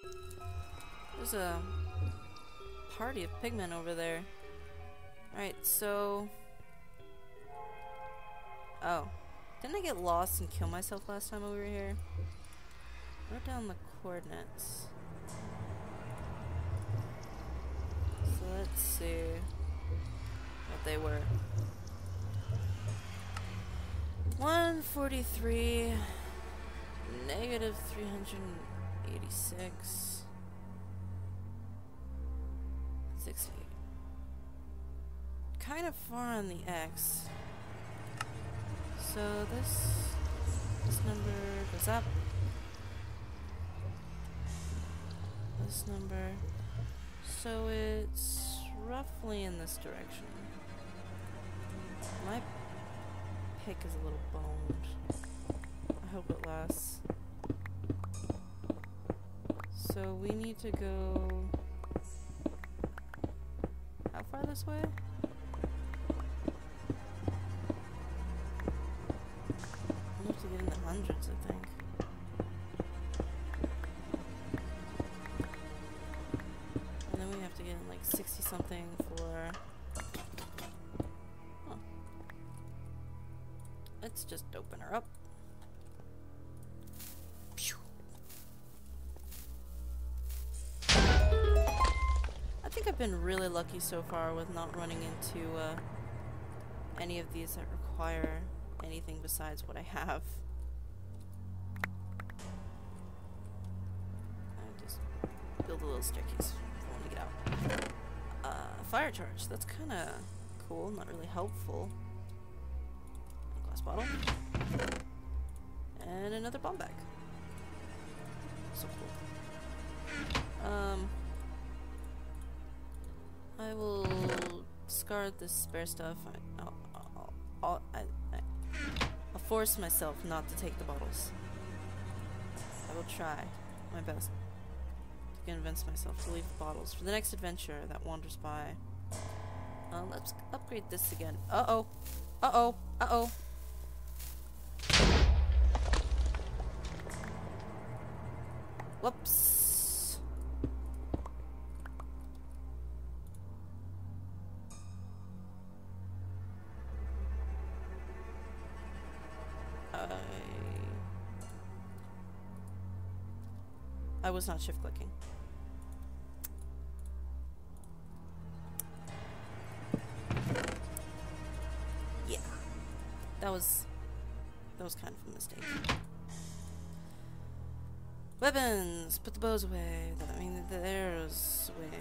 There's a party of pigmen over there. Alright, so... Oh. Didn't I get lost and kill myself last time we were here? Wrote down the coordinates. So let's see what they were. 143, negative 386, 60. Kind of far on the X. So this number goes up. This number. So it's roughly in this direction. My pick is a little boned. I hope it lasts. So we need to go... How far this way? We have to get in the hundreds, I think. And then we have to get in like 60 something for... Oh. Let's just open her up. Phew. I think I've been really lucky so far with not running into any of these that require anything besides what I have. I just build a little staircase for when we get out. Fire charge. That's kind of cool. Not really helpful. Glass bottle. And another bomb bag. So cool. I will discard this spare stuff. I'll force myself not to take the bottles. I will try my best to convince myself to leave the bottles for the next adventure that wanders by. Let's upgrade this again. Uh-oh. Uh-oh. Uh-oh. Whoops. I was not shift clicking. Yeah. That was kind of a mistake. Weapons! Put the bows away. I mean, the arrows away.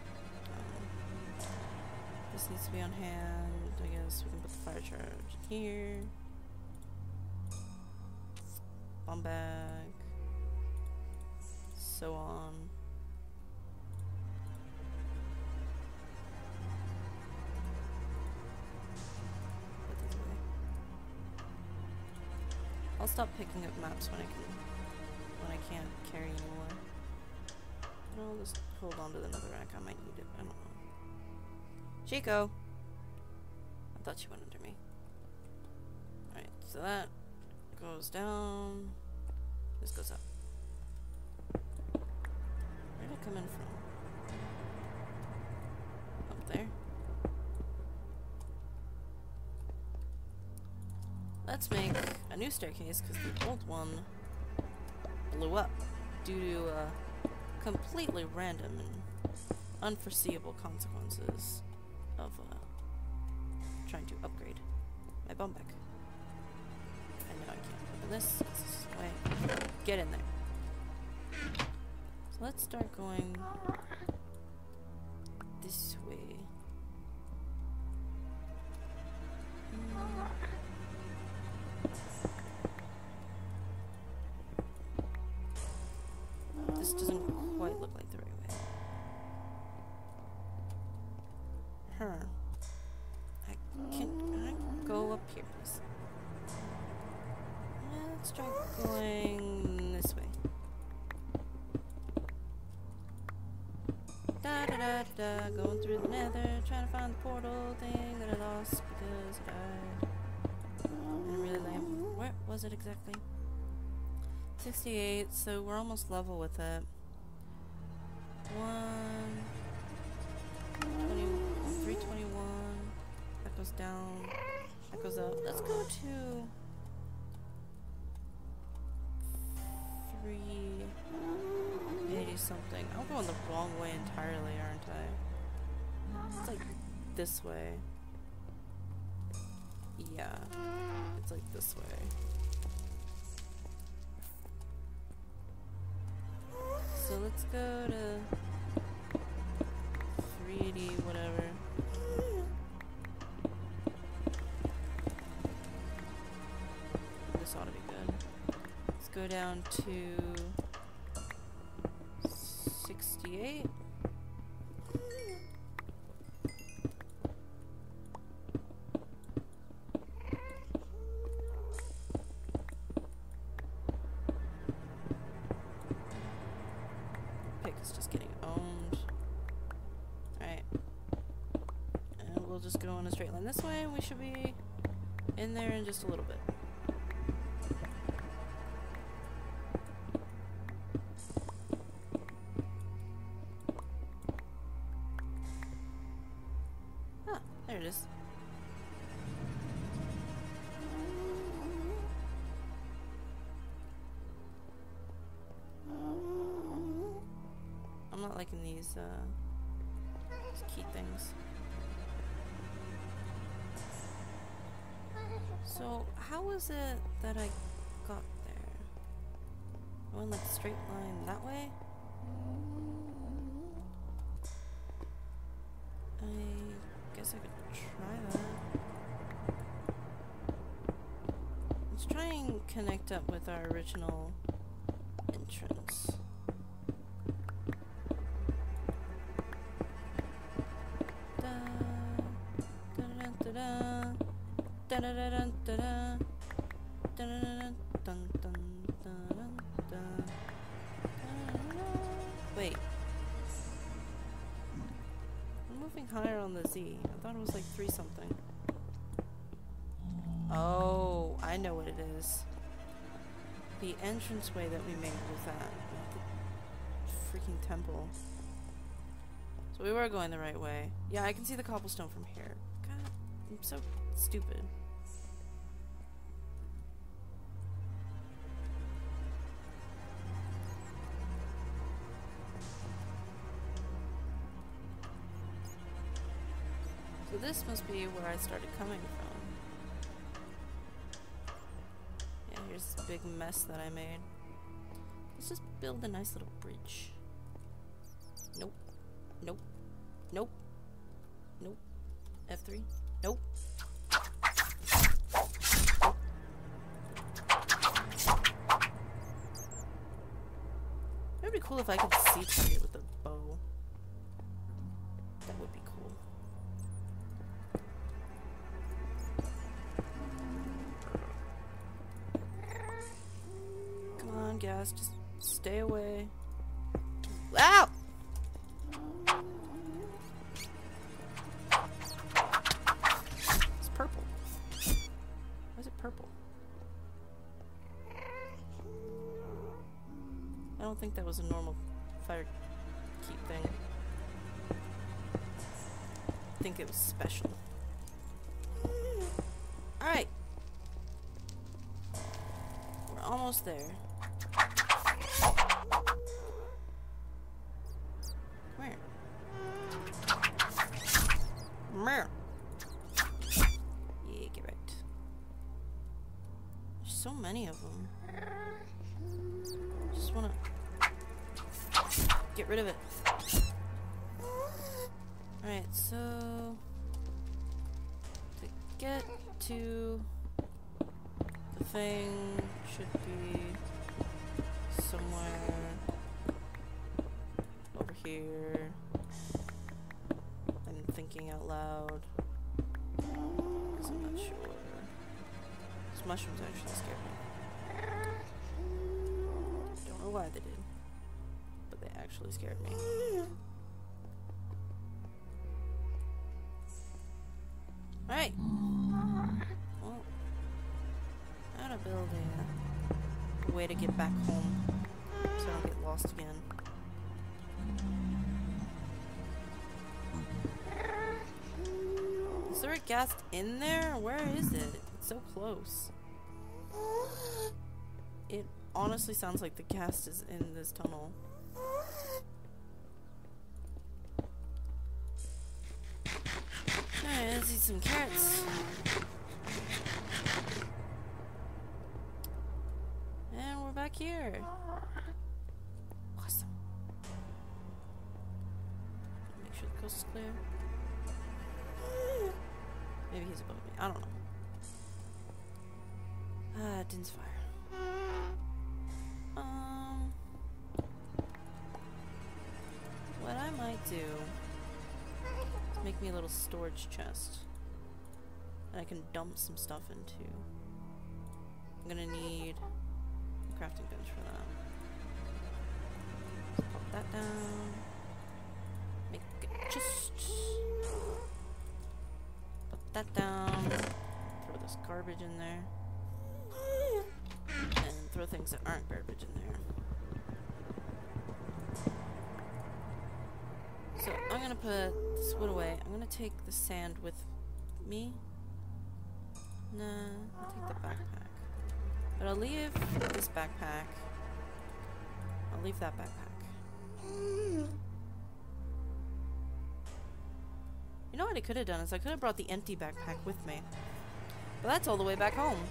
This needs to be on hand. I guess we can put the fire charge here. Bomb bag. So on. Put these away. I'll stop picking up maps when I can't carry anymore. No, I'll just hold on to the nether rack. I might need it. I don't know. Chico! I thought she went under me. Alright, so that goes down. This goes up. Where did it come in from? Up there. Let's make a new staircase because the old one blew up due to completely random and unforeseeable consequences of trying to upgrade my bomb bag. I know I can't open this. Wait, get in there. So let's start going this way. This doesn't quite look like the right way. Can I go up here, please? Let's try going this way. Da da da da, going through the nether, trying to find the portal thing that I lost because I died. And really lame. Where was it exactly? 68, so we're almost level with it. 321. That goes down. That goes up. Let's go to 380 something. I'm going the wrong way entirely, aren't I? It's like this way. Yeah. It's like this way. So let's go to 380, whatever. This ought to be good. Let's go down to 68. Pick is just getting owned. Alright. And we'll just go in a straight line this way. We should be in there in just a little bit. There it is. I'm not liking these key things. So, how was it that I got there? I went like a straight line that way? I guess I could try that. Let's try and connect up with our original entrance. Wait. I'm moving higher on the Z. I thought it was like 3 something. Oh, I know what it is. The entranceway that we made was that. Not the freaking temple. So we were going the right way. Yeah, I can see the cobblestone from here. God, I'm so stupid. So this must be where I started coming from. Yeah, here's this big mess that I made. Let's just build a nice little bridge. Nope. Nope. Nope. Nope. F3. Nope. It would be cool if I could see target with a bow. That would be cool. Come on, gas, just stay away. Ow! It's purple. Why is it purple? I don't think that was a normal fire keep thing. I think it was special. Alright. We're almost there. Come here. Meow. Yeah, get right. There's so many of them. Just wanna get rid of it. Alright, so to get to the thing should be somewhere over here. I'm thinking out loud because I'm not sure. These mushrooms actually scared me. Don't know why they did, but they actually scared me. Alright. Well, how to build a way to get back home so I don't get lost again. Is there a ghast in there? Where is it? It's so close. It honestly sounds like the ghast is in this tunnel. Alright, let's eat some carrots. And we're back here. Awesome. Make sure the coast is clear. Maybe he's above me. I don't know. Din's fire. What I might do is make me a little storage chest that I can dump some stuff into. I'm gonna need a crafting bench for that. So pop that down. Make a chest. Put that down. Throw this garbage in there. And throw things that aren't garbage in there. So I'm gonna put this wood away. I'm gonna take the sand with me. Nah, I'll take the backpack. But I'll leave this backpack. I'll leave that backpack. You know what I could have done is I could have brought the empty backpack with me. But that's all the way back home.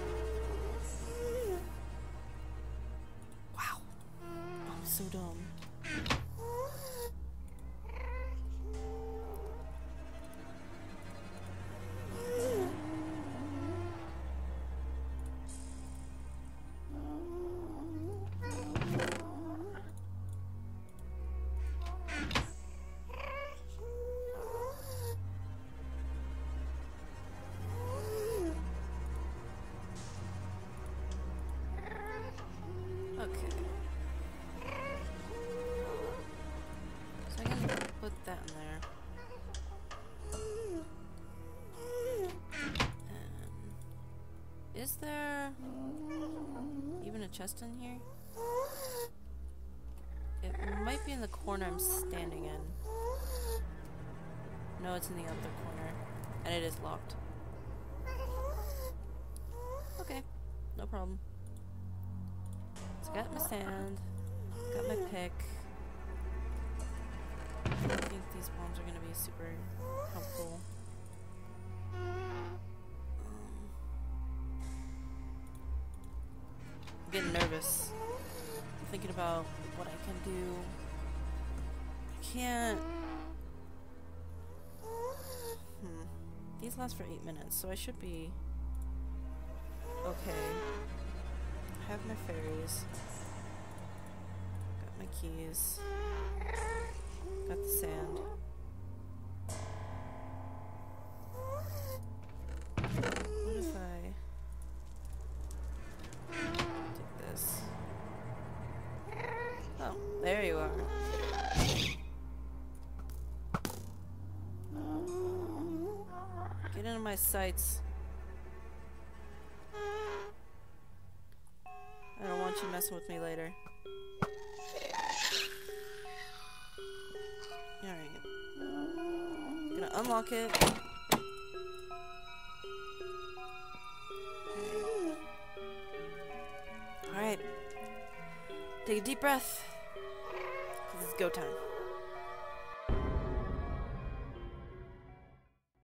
Wow. I'm so dumb. Okay. So I can put that in there. And is there even a chest in here? It might be in the corner I'm standing in. No, it's in the other corner. And it is locked. Okay, no problem. So got my sand, got my pick. I think these bombs are gonna be super helpful. I'm getting nervous. I'm thinking about what I can do. I can't. These last for 8 minutes, so I should be okay. I have my fairies. Got my keys. Got the sand. What if I take this? Oh, there you are. Get into my sights. I don't want you messing with me later. Alright. Gonna unlock it. Alright. Take a deep breath. 'Cause it's go time.